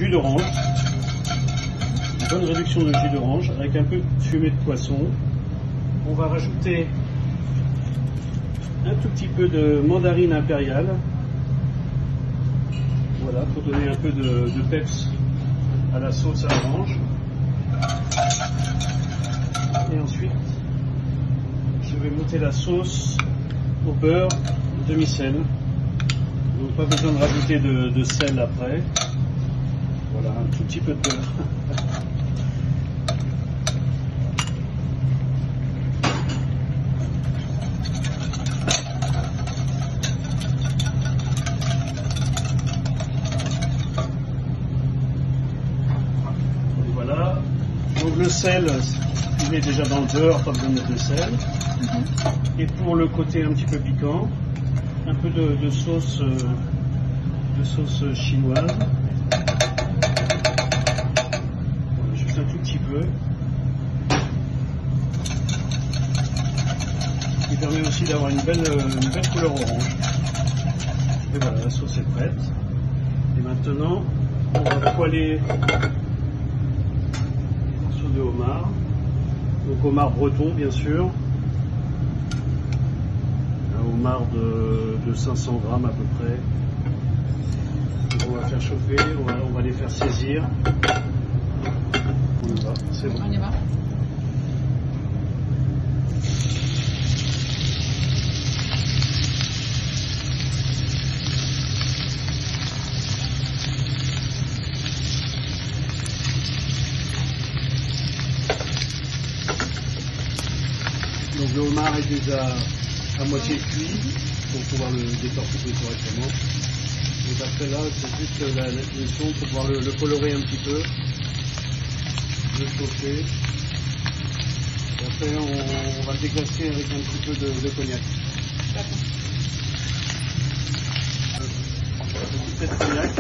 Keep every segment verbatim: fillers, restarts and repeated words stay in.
jus d'orange, une bonne réduction de jus d'orange avec un peu de fumée de poisson. On va rajouter un tout petit peu de mandarine impériale, voilà, pour donner un peu de, de peps à la sauce à l'orange. Et ensuite, je vais monter la sauce au beurre demi-sel. Donc pas besoin de rajouter de, de sel après. Voilà, un tout petit peu de beurre. Et voilà. Donc le sel, il est déjà dans le beurre, pas besoin de mettre de sel. Mm-hmm. Et pour le côté un petit peu piquant, un peu de, de sauce euh, de sauce chinoise. Voilà, juste un tout petit peu. Qui permet aussi d'avoir une belle, une belle couleur orange. Et voilà, la sauce est prête. Et maintenant, on va poêler un morceau de homard. Donc homard breton bien sûr. Homard de, de cinq cents grammes à peu près. Donc on va faire chauffer, on va, on va les faire saisir. On y va, c'est bon. On y va. Donc le homard est déjà à moitié cuit pour pouvoir le décortiquer correctement. Donc après là, c'est juste la, la cuisson pour pouvoir le, le colorer un petit peu, le chauffer. Et après on, on va le déglacer avec un petit peu de, de cognac. D'accord. Un petit peu de cognac.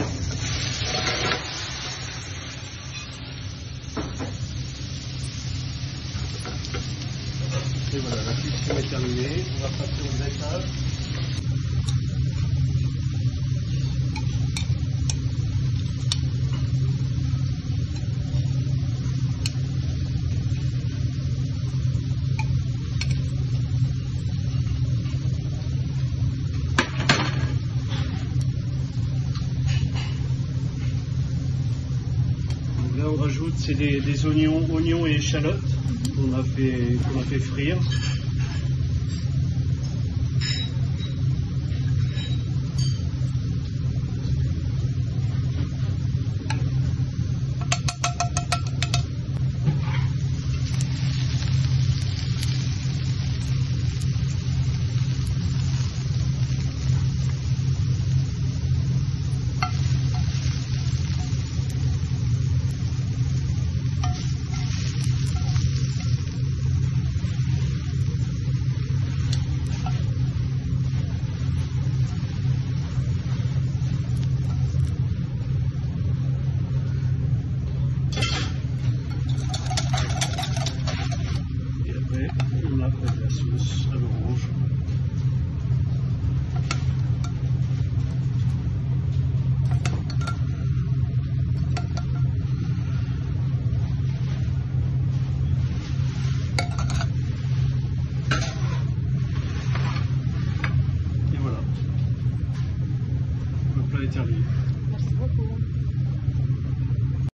Et voilà, la cuisson est terminée. On va passer au dressage. Là, on rajoute c'est des, des oignons, oignons et échalotes qu'on a fait, qu'on a fait frire.